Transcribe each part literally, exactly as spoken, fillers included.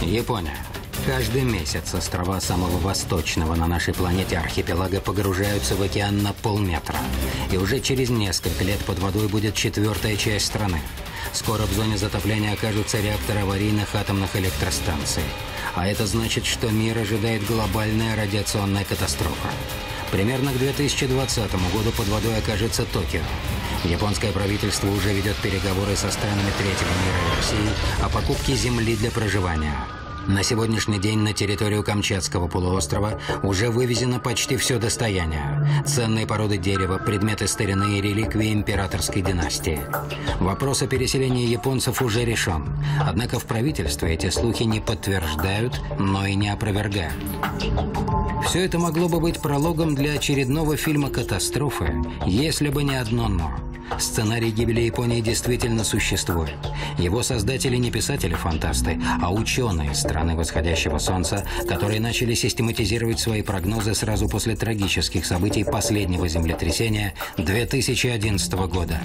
Япония. Каждый месяц острова самого восточного на нашей планете архипелага погружаются в океан на полметра. И уже через несколько лет под водой будет четвертая часть страны. Скоро в зоне затопления окажутся реакторы аварийных атомных электростанций. А это значит, что мир ожидает глобальная радиационная катастрофа. Примерно к две тысячи двадцатому году под водой окажется Токио. Японское правительство уже ведет переговоры со странами третьего мира и Россией о покупке земли для проживания. На сегодняшний день на территорию Камчатского полуострова уже вывезено почти все достояние. Ценные породы дерева, предметы старины и реликвии императорской династии. Вопрос о переселении японцев уже решен. Однако в правительстве эти слухи не подтверждают, но и не опровергают. Все это могло бы быть прологом для очередного фильма «Катастрофы», если бы не одно «но». Сценарий гибели Японии действительно существует. Его создатели не писатели-фантасты, а ученые страны восходящего солнца, которые начали систематизировать свои прогнозы сразу после трагических событий последнего землетрясения две тысячи одиннадцатого года.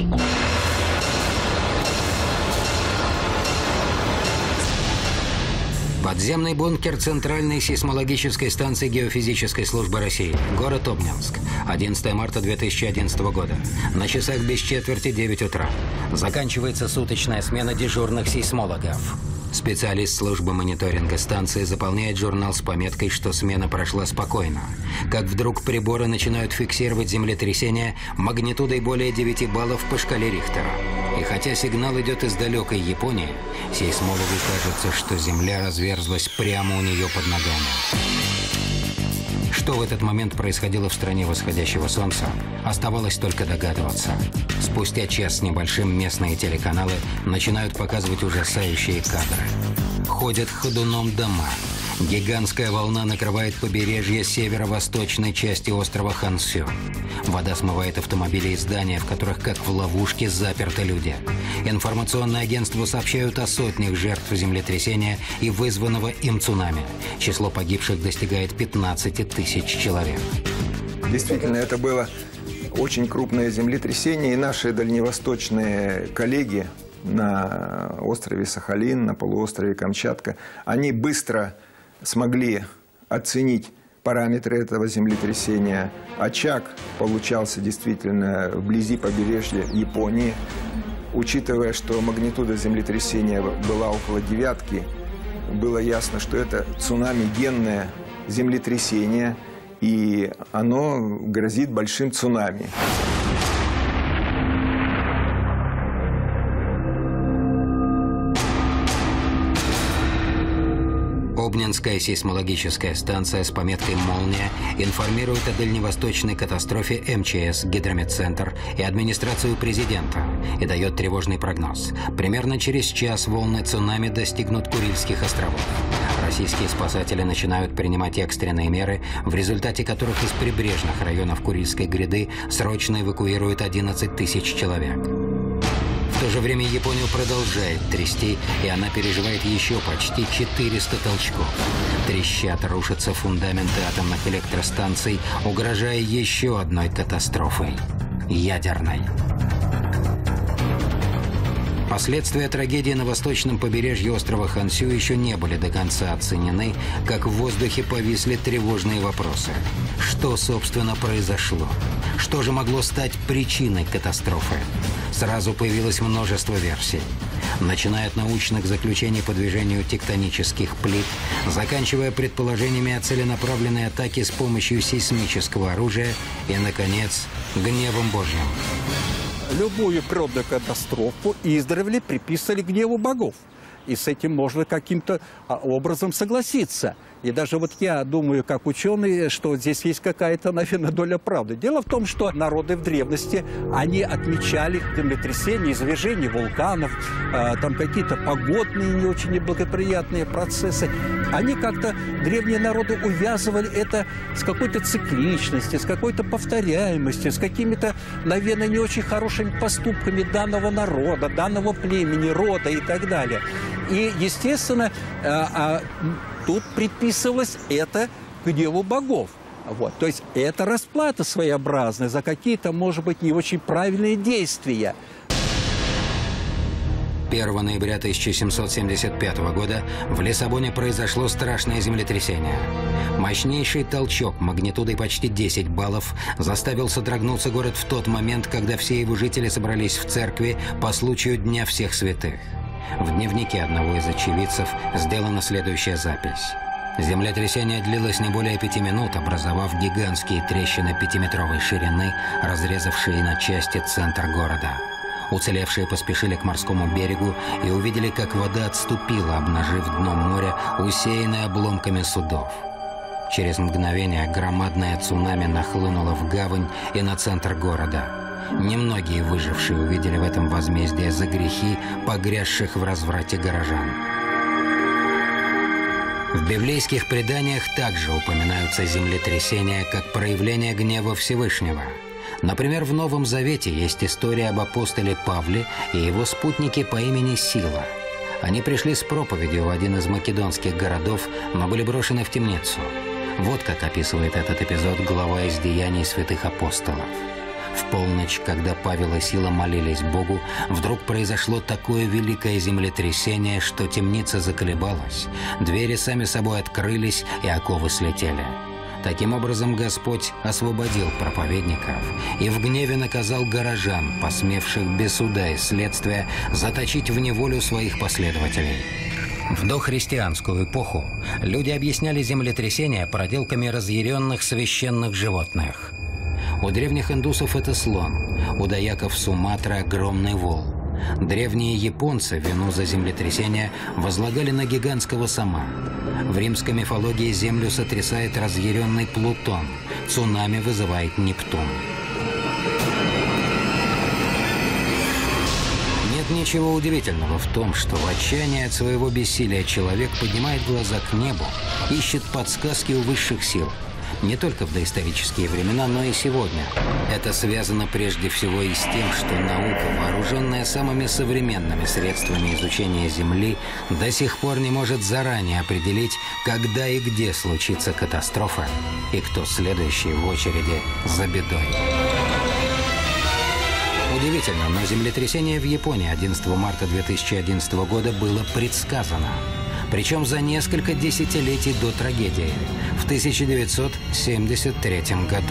Подземный бункер Центральной сейсмологической станции Геофизической службы России. Город Обнинск. одиннадцатое марта две тысячи одиннадцатого года. На часах без четверти девять утра. Заканчивается суточная смена дежурных сейсмологов. Специалист службы мониторинга станции заполняет журнал с пометкой, что смена прошла спокойно. Как вдруг приборы начинают фиксировать землетрясение магнитудой более девяти баллов по шкале Рихтера. И хотя сигнал идет из далекой Японии, сейсмологу кажется, что земля разверзлась прямо у нее под ногами. Что в этот момент происходило в стране восходящего солнца, оставалось только догадываться. Спустя час с небольшим местные телеканалы начинают показывать ужасающие кадры. Ходят ходуном дома. Гигантская волна накрывает побережье северо-восточной части острова Хонсю. Вода смывает автомобили и здания, в которых, как в ловушке, заперты люди. Информационные агентства сообщают о сотнях жертв землетрясения и вызванного им цунами. Число погибших достигает пятнадцати тысяч человек. Действительно, это было очень крупное землетрясение, и наши дальневосточные коллеги на острове Сахалин, на полуострове Камчатка, они быстро смогли оценить параметры этого землетрясения. Очаг получался действительно вблизи побережья Японии. Учитывая, что магнитуда землетрясения была около девятки, было ясно, что это цунами-генное землетрясение, и оно грозит большим цунами. Обнинская сейсмологическая станция с пометкой «Молния» информирует о дальневосточной катастрофе эм че эс, Гидрометцентр и администрацию президента и дает тревожный прогноз. Примерно через час волны цунами достигнут Курильских островов. Российские спасатели начинают принимать экстренные меры, в результате которых из прибрежных районов Курильской гряды срочно эвакуируют одиннадцать тысяч человек. В то же время Японию продолжает трясти, и она переживает еще почти четыреста толчков. Трещат, рушатся фундаменты атомных электростанций, угрожая еще одной катастрофой – ядерной. Последствия трагедии на восточном побережье острова Хонсю еще не были до конца оценены, как в воздухе повисли тревожные вопросы. Что, собственно, произошло? Что же могло стать причиной катастрофы? Сразу появилось множество версий. Начиная от научных заключений по движению тектонических плит, заканчивая предположениями о целенаправленной атаке с помощью сейсмического оружия и, наконец, гневом Божьим. Любую природную катастрофу издревле приписывали гневу богов. И с этим можно каким-то образом согласиться. И даже вот я думаю, как ученый, что здесь есть какая-то, наверное, доля правды. Дело в том, что народы в древности, они отмечали землетрясения, извержения вулканов, э, там какие-то погодные не очень неблагоприятные процессы. Они как-то, древние народы, увязывали это с какой-то цикличностью, с какой-то повторяемостью, с какими-то, наверное, не очень хорошими поступками данного народа, данного племени, рода и так далее. И, естественно, э, э, тут приписывалось это гневу богов. Вот. То есть это расплата своеобразная за какие-то, может быть, не очень правильные действия. первого ноября тысяча семьсот семьдесят пятого года в Лиссабоне произошло страшное землетрясение. Мощнейший толчок магнитудой почти десять баллов заставил содрогнуться город в тот момент, когда все его жители собрались в церкви по случаю Дня всех святых. В дневнике одного из очевидцев сделана следующая запись. Землетрясение длилось не более пяти минут, образовав гигантские трещины пятиметровой ширины, разрезавшие на части центр города. Уцелевшие поспешили к морскому берегу и увидели, как вода отступила, обнажив дно моря, усеянное обломками судов. Через мгновение громадное цунами нахлынуло в гавань и на центр города. Немногие выжившие увидели в этом возмездие за грехи, погрязших в разврате горожан. В библейских преданиях также упоминаются землетрясения как проявление гнева Всевышнего. Например, в Новом Завете есть история об апостоле Павле и его спутнике по имени Сила. Они пришли с проповедью в один из македонских городов, но были брошены в темницу. Вот как описывает этот эпизод глава из Деяний святых апостолов. В полночь, когда Павел и Сила молились Богу, вдруг произошло такое великое землетрясение, что темница заколебалась, двери сами собой открылись и оковы слетели. Таким образом, Господь освободил проповедников и в гневе наказал горожан, посмевших без суда и следствия заточить в неволю своих последователей. В дохристианскую эпоху люди объясняли землетрясения проделками разъяренных священных животных. У древних индусов это слон, у даяков Суматры огромный вол. Древние японцы вину за землетрясение возлагали на гигантского сама. В римской мифологии землю сотрясает разъяренный Плутон, цунами вызывает Нептун. Нет ничего удивительного в том, что в отчаянии от своего бессилия человек поднимает глаза к небу, ищет подсказки у высших сил. Не только в доисторические времена, но и сегодня. Это связано прежде всего и с тем, что наука, вооруженная самыми современными средствами изучения Земли, до сих пор не может заранее определить, когда и где случится катастрофа, и кто следующий в очереди за бедой. Удивительно, но землетрясение в Японии одиннадцатого марта две тысячи одиннадцатого года было предсказано. Причем за несколько десятилетий до трагедии, в тысяча девятьсот семьдесят третьем году.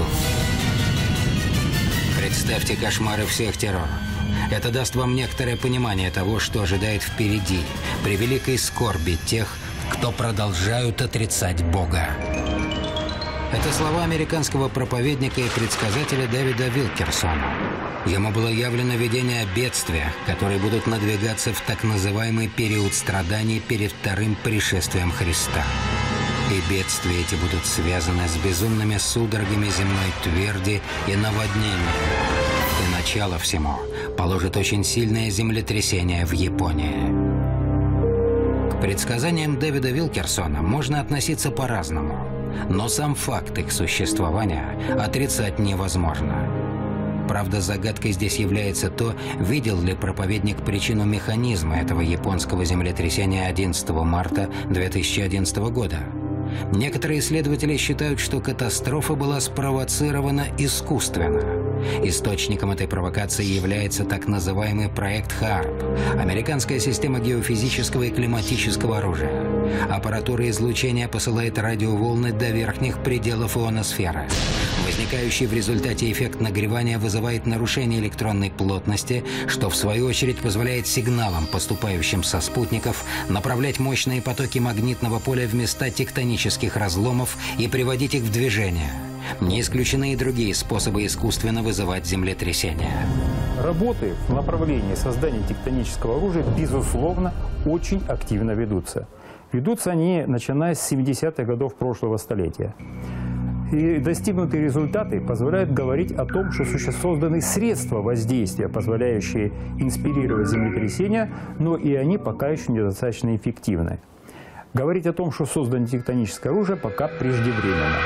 Представьте кошмары всех терроров. Это даст вам некоторое понимание того, что ожидает впереди, при великой скорби тех, кто продолжают отрицать Бога. Это слова американского проповедника и предсказателя Дэвида Вилкерсона. Ему было явлено видение о бедствиях, которые будут надвигаться в так называемый период страданий перед вторым пришествием Христа. И бедствия эти будут связаны с безумными судорогами земной тверди и наводнениями. И начало всему положит очень сильное землетрясение в Японии. К предсказаниям Дэвида Вилкерсона можно относиться по-разному, но сам факт их существования отрицать невозможно. Правда, загадкой здесь является то, видел ли проповедник причину механизма этого японского землетрясения одиннадцатого марта две тысячи одиннадцатого года. Некоторые исследователи считают, что катастрофа была спровоцирована искусственно. Источником этой провокации является так называемый проект ХААРП – американская система геофизического и климатического оружия. Аппаратура излучения посылает радиоволны до верхних пределов ионосферы. Возникающий в результате эффект нагревания вызывает нарушение электронной плотности, что в свою очередь позволяет сигналам, поступающим со спутников, направлять мощные потоки магнитного поля в места тектонических разломов и приводить их в движение. Не исключены и другие способы искусственно вызывать землетрясения. Работы в направлении создания тектонического оружия, безусловно, очень активно ведутся. Ведутся они, начиная с семидесятых годов прошлого столетия. И достигнутые результаты позволяют говорить о том, что созданы средства воздействия, позволяющие инспирировать землетрясения, но и они пока еще недостаточно эффективны. Говорить о том, что создано тектоническое оружие, пока преждевременно.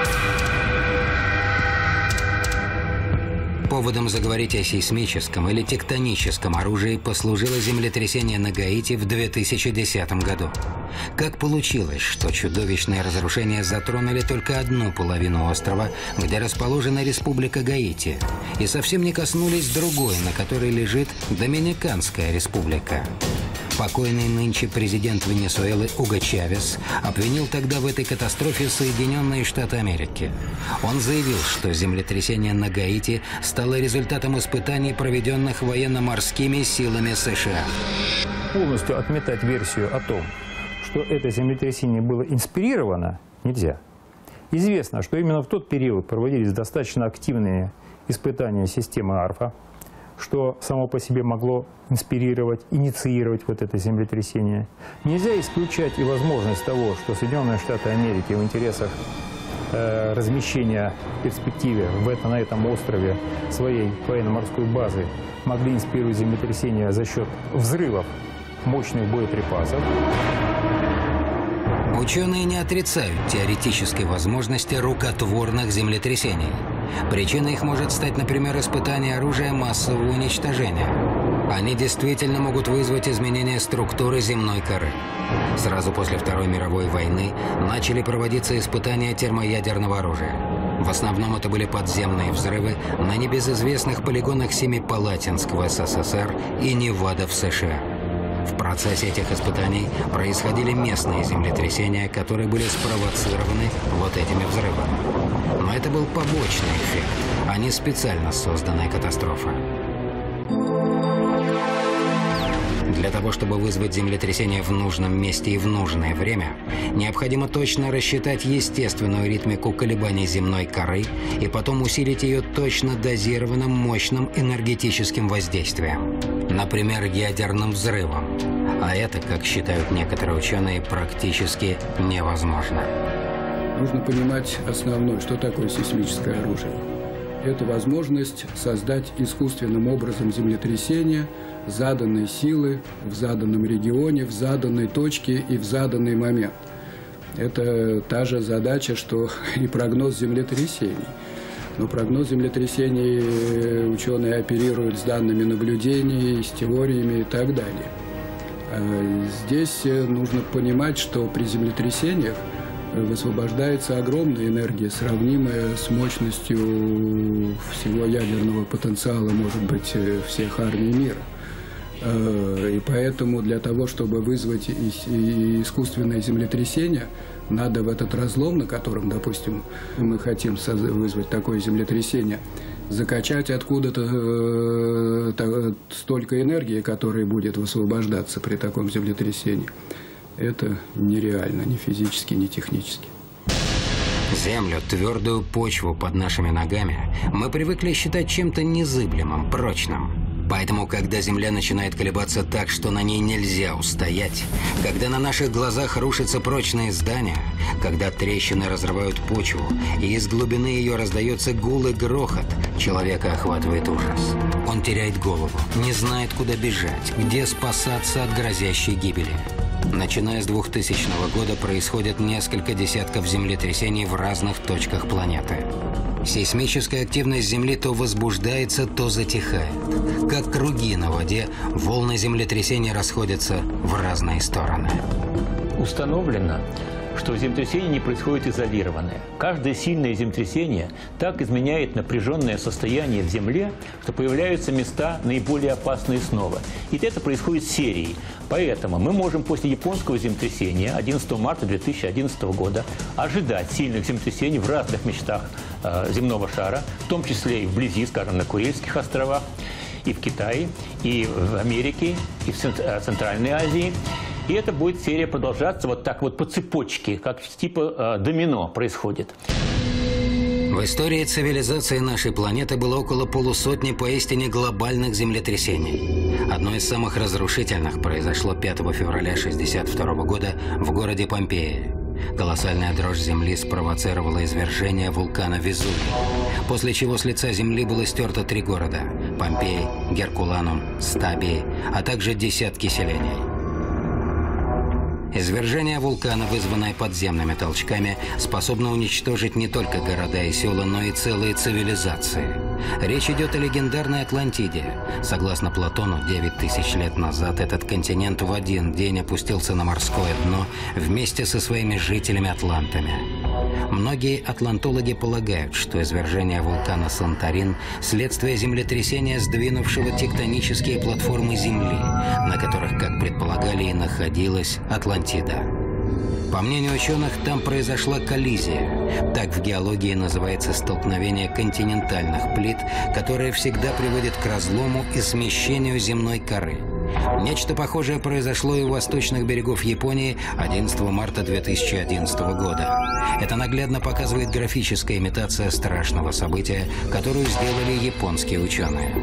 Поводом заговорить о сейсмическом или тектоническом оружии послужило землетрясение на Гаити в две тысячи десятом году. Как получилось, что чудовищные разрушения затронули только одну половину острова, где расположена Республика Гаити, и совсем не коснулись другой, на которой лежит Доминиканская республика? Покойный нынче президент Венесуэлы Уго Чавес обвинил тогда в этой катастрофе Соединенные Штаты Америки. Он заявил, что землетрясение на Гаити стало результатом испытаний, проведенных военно-морскими силами США. Полностью отметать версию о том, что это землетрясение было инспирировано, нельзя. Известно, что именно в тот период проводились достаточно активные испытания системы Арфа, что само по себе могло инспирировать, инициировать вот это землетрясение. Нельзя исключать и возможность того, что Соединенные Штаты Америки в интересах э, размещения в перспективе в это, на этом острове своей военно-морской базы могли инспирировать землетрясение за счет взрывов мощных боеприпасов. Ученые не отрицают теоретической возможности рукотворных землетрясений. Причиной их может стать, например, испытание оружия массового уничтожения. Они действительно могут вызвать изменение структуры земной коры. Сразу после Второй мировой войны начали проводиться испытания термоядерного оружия. В основном это были подземные взрывы на небезызвестных полигонах Семипалатинск в СССР и Невада в США. В процессе этих испытаний происходили местные землетрясения, которые были спровоцированы вот этими взрывами. Но это был побочный эффект, а не специально созданная катастрофа. Для того, чтобы вызвать землетрясение в нужном месте и в нужное время, необходимо точно рассчитать естественную ритмику колебаний земной коры и потом усилить ее точно дозированным мощным энергетическим воздействием. Например, ядерным взрывом. А это, как считают некоторые ученые, практически невозможно. Нужно понимать основное, что такое сейсмическое оружие. Это возможность создать искусственным образом землетрясение заданной силы в заданном регионе, в заданной точке и в заданный момент. Это та же задача, что и прогноз землетрясений. Но прогноз землетрясений ученые оперируют с данными наблюдений, с теориями и так далее. Здесь нужно понимать, что при землетрясениях высвобождается огромная энергия, сравнимая с мощностью всего ядерного потенциала, может быть, всех армий мира. И поэтому для того, чтобы вызвать искусственное землетрясение, надо в этот разлом, на котором, допустим, мы хотим вызвать такое землетрясение, закачать откуда-то столько энергии, которая будет высвобождаться при таком землетрясении. Это нереально, ни физически, ни технически. Землю, твердую почву под нашими ногами мы привыкли считать чем-то незыблемым, прочным. Поэтому, когда земля начинает колебаться так, что на ней нельзя устоять, когда на наших глазах рушатся прочные здания, когда трещины разрывают почву, и из глубины ее раздается гул и грохот, человека охватывает ужас. Он теряет голову, не знает, куда бежать, где спасаться от грозящей гибели. Начиная с двухтысячного года происходит несколько десятков землетрясений в разных точках планеты. Сейсмическая активность Земли то возбуждается, то затихает. Как круги на воде, волны землетрясения расходятся в разные стороны. Установлено, что землетрясение не происходит изолированное. Каждое сильное землетрясение так изменяет напряженное состояние в Земле, что появляются места наиболее опасные снова. И это происходит серией. Поэтому мы можем после японского землетрясения одиннадцатого марта две тысячи одиннадцатого года ожидать сильных землетрясений в разных местах э, земного шара, в том числе и вблизи, скажем, на Курильских островах, и в Китае, и в Америке, и в Центральной Азии. И это будет серия продолжаться вот так вот по цепочке, как типа э, домино происходит. В истории цивилизации нашей планеты было около полусотни поистине глобальных землетрясений. Одно из самых разрушительных произошло пятого февраля тысяча девятьсот шестьдесят второго года в городе Помпеи. Колоссальная дрожь Земли спровоцировала извержение вулкана Везувий, после чего с лица Земли было стерто три города – Помпей, Геркуланум, Стабий, а также десятки селений. Извержение вулкана, вызванное подземными толчками, способно уничтожить не только города и села, но и целые цивилизации. Речь идет о легендарной Атлантиде. Согласно Платону, девять тысяч лет назад этот континент в один день опустился на морское дно вместе со своими жителями-атлантами. Многие атлантологи полагают, что извержение вулкана Санторин – следствие землетрясения, сдвинувшего тектонические платформы Земли, на которых, как предполагали, и находилась Атлантида. По мнению ученых, там произошла коллизия. Так в геологии называется столкновение континентальных плит, которое всегда приводит к разлому и смещению земной коры. Нечто похожее произошло и у восточных берегов Японии одиннадцатого марта две тысячи одиннадцатого года. Это наглядно показывает графическая имитация страшного события, которую сделали японские ученые.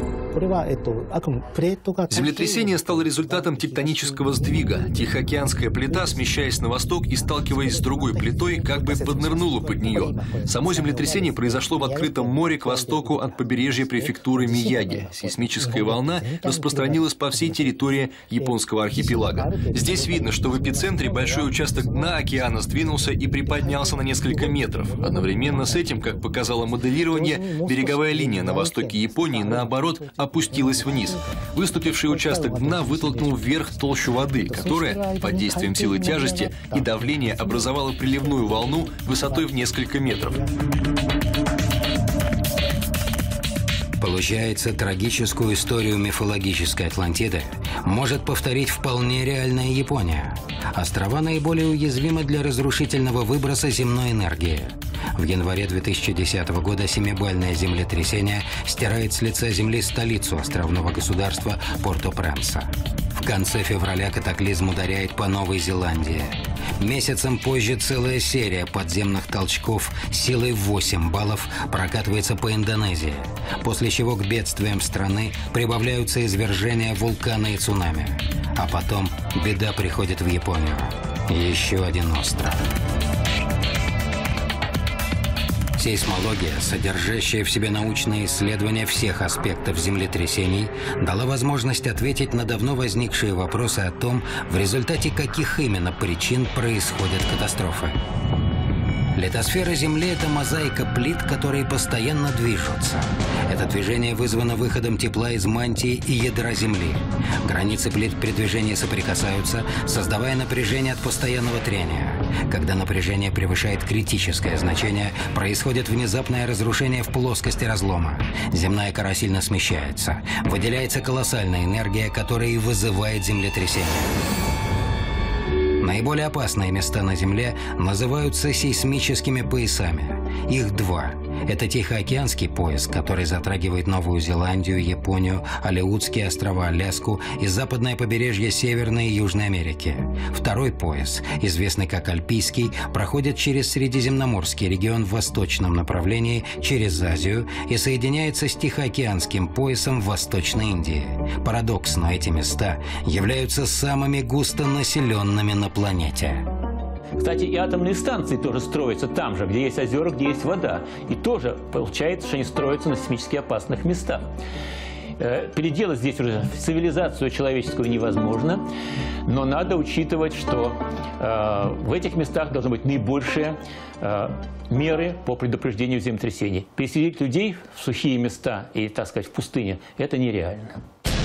Землетрясение стало результатом тектонического сдвига. Тихоокеанская плита, смещаясь на восток и сталкиваясь с другой плитой, как бы поднырнула под нее. Само землетрясение произошло в открытом море к востоку от побережья префектуры Мияги. Сейсмическая волна распространилась по всей территории японского архипелага. Здесь видно, что в эпицентре большой участок дна океана сдвинулся и приподнялся на несколько метров. Одновременно с этим, как показало моделирование, береговая линия на востоке Японии, наоборот, опустилась вниз. Выступивший участок дна вытолкнул вверх толщу воды, которая, под действием силы тяжести и давления, образовала приливную волну высотой в несколько метров. Получается, трагическую историю мифологической Атлантиды может повторить вполне реальная Япония. Острова наиболее уязвимы для разрушительного выброса земной энергии. В январе две тысячи десятого года семибальное землетрясение стирает с лица земли столицу островного государства Порто-Пренса. В конце февраля катаклизм ударяет по Новой Зеландии. Месяцем позже целая серия подземных толчков силой восемь баллов прокатывается по Индонезии, после чего к бедствиям страны прибавляются извержения вулкана и цунами. А потом беда приходит в Японию. Еще один остров. Сейсмология, содержащая в себе научные исследования всех аспектов землетрясений, дала возможность ответить на давно возникшие вопросы о том, в результате каких именно причин происходят катастрофы. Литосфера Земли – это мозаика плит, которые постоянно движутся. Это движение вызвано выходом тепла из мантии и ядра Земли. Границы плит при движении соприкасаются, создавая напряжение от постоянного трения. Когда напряжение превышает критическое значение, происходит внезапное разрушение в плоскости разлома. Земная кора сильно смещается. Выделяется колоссальная энергия, которая и вызывает землетрясение. Наиболее опасные места на Земле называются сейсмическими поясами. Их два. Это Тихоокеанский пояс, который затрагивает Новую Зеландию, Японию, Алеутские острова, Аляску и западное побережье Северной и Южной Америки. Второй пояс, известный как Альпийский, проходит через Средиземноморский регион в восточном направлении, через Азию и соединяется с Тихоокеанским поясом в Восточной Индии. Парадокс, но эти места являются самыми густонаселенными на планете. Кстати, и атомные станции тоже строятся там же, где есть озера, где есть вода. И тоже получается, что они строятся на сейсмически опасных местах. Переделать здесь уже цивилизацию человеческую невозможно, но надо учитывать, что э, в этих местах должны быть наибольшие э, меры по предупреждению землетрясений. Переселить людей в сухие места и, так сказать, в пустыне – это нереально.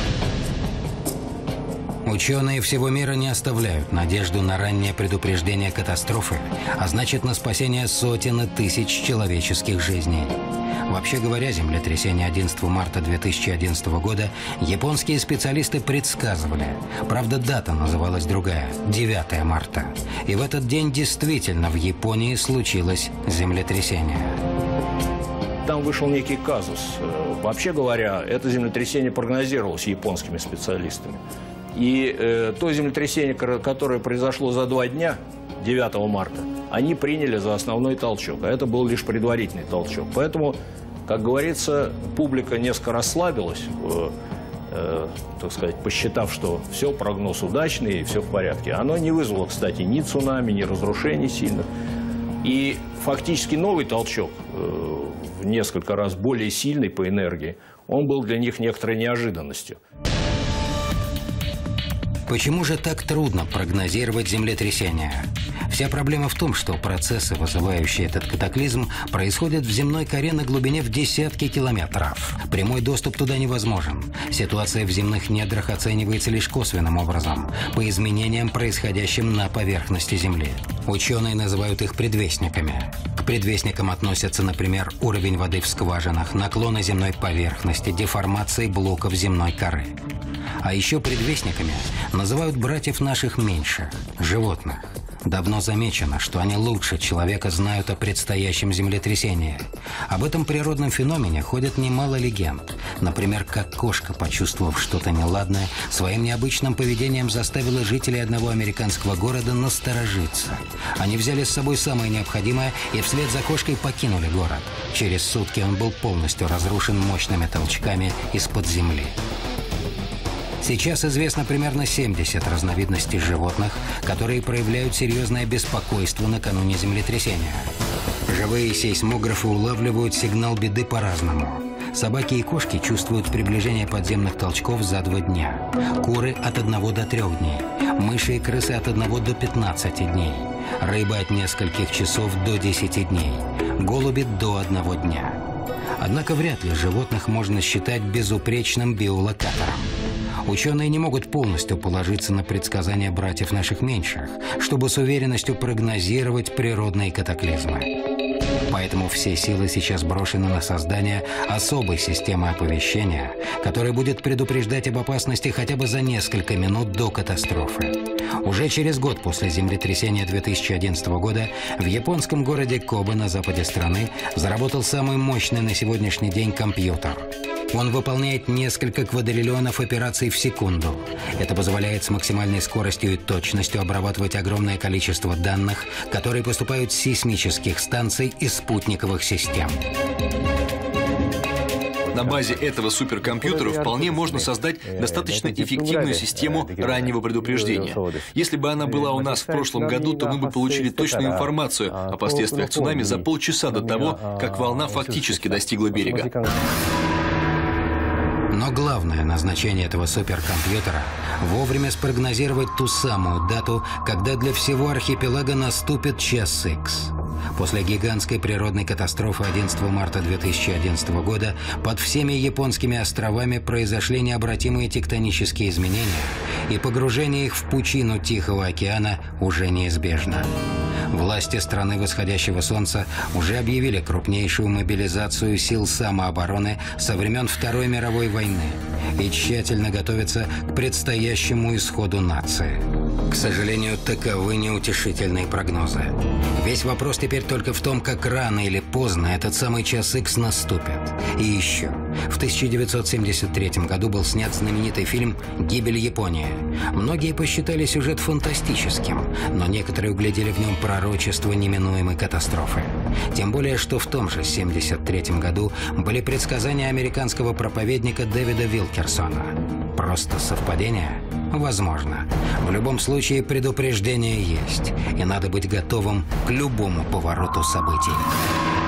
Ученые всего мира не оставляют надежду на раннее предупреждение катастрофы, а значит на спасение сотен и тысяч человеческих жизней. Вообще говоря, землетрясение одиннадцатого марта две тысячи одиннадцатого года японские специалисты предсказывали. Правда, дата называлась другая – девятое марта. И в этот день действительно в Японии случилось землетрясение. Там вышел некий казус. Вообще говоря, это землетрясение прогнозировалось японскими специалистами. И э, то землетрясение, которое произошло за два дня, девятого марта, они приняли за основной толчок. А это был лишь предварительный толчок. Поэтому, как говорится, публика несколько расслабилась, э, э, так сказать, посчитав, что все, прогноз удачный и все в порядке. Оно не вызвало, кстати, ни цунами, ни разрушений сильных. И фактически новый толчок, э, в несколько раз более сильный по энергии, он был для них некоторой неожиданностью. Почему же так трудно прогнозировать землетрясения? Вся проблема в том, что процессы, вызывающие этот катаклизм, происходят в земной коре на глубине в десятки километров. Прямой доступ туда невозможен. Ситуация в земных недрах оценивается лишь косвенным образом, по изменениям, происходящим на поверхности Земли. Ученые называют их предвестниками. К предвестникам относятся, например, уровень воды в скважинах, наклоны земной поверхности, деформации блоков земной коры. А еще предвестниками называют братьев наших меньших – животных. Давно замечено, что они лучше человека знают о предстоящем землетрясении. Об этом природном феномене ходит немало легенд. Например, как кошка, почувствовав что-то неладное, своим необычным поведением заставила жителей одного американского города насторожиться. Они взяли с собой самое необходимое и вслед за кошкой покинули город. Через сутки он был полностью разрушен мощными толчками из-под земли. Сейчас известно примерно семьдесят разновидностей животных, которые проявляют серьезное беспокойство накануне землетрясения. Живые сейсмографы улавливают сигнал беды по-разному. Собаки и кошки чувствуют приближение подземных толчков за два дня. Куры от одного до трех дней. Мыши и крысы от одного до пятнадцати дней. Рыбы от нескольких часов до десяти дней. Голуби до одного дня. Однако вряд ли животных можно считать безупречным биолокатором. Ученые не могут полностью положиться на предсказания братьев наших меньших, чтобы с уверенностью прогнозировать природные катаклизмы. Поэтому все силы сейчас брошены на создание особой системы оповещения, которая будет предупреждать об опасности хотя бы за несколько минут до катастрофы. Уже через год после землетрясения две тысячи одиннадцатого года в японском городе Кобе на западе страны заработал самый мощный на сегодняшний день компьютер. Он выполняет несколько квадриллионов операций в секунду. Это позволяет с максимальной скоростью и точностью обрабатывать огромное количество данных, которые поступают с сейсмических станций и спутниковых систем. На базе этого суперкомпьютера вполне можно создать достаточно эффективную систему раннего предупреждения. Если бы она была у нас в прошлом году, то мы бы получили точную информацию о последствиях цунами за полчаса до того, как волна фактически достигла берега. Но главное назначение этого суперкомпьютера – вовремя спрогнозировать ту самую дату, когда для всего архипелага наступит час икс. После гигантской природной катастрофы одиннадцатого марта две тысячи одиннадцатого года под всеми японскими островами произошли необратимые тектонические изменения, и погружение их в пучину Тихого океана уже неизбежно. Власти страны восходящего солнца уже объявили крупнейшую мобилизацию сил самообороны со времен Второй мировой войны и тщательно готовятся к предстоящему исходу нации. К сожалению, таковы неутешительные прогнозы. Весь вопрос теперь только в том, как рано или поздно этот самый час икс наступит. И еще. В тысяча девятьсот семьдесят третьем году был снят знаменитый фильм «Гибель Японии». Многие посчитали сюжет фантастическим, но некоторые углядели в нем пророчество неминуемой катастрофы. Тем более, что в том же семьдесят третьем году были предсказания американского проповедника Дэвида Вилкерсона. Просто совпадение? Возможно. В любом случае, предупреждение есть, и надо быть готовым к любому повороту событий.